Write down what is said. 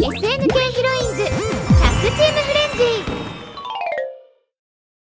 SNK ヒロインズタッグチームフレ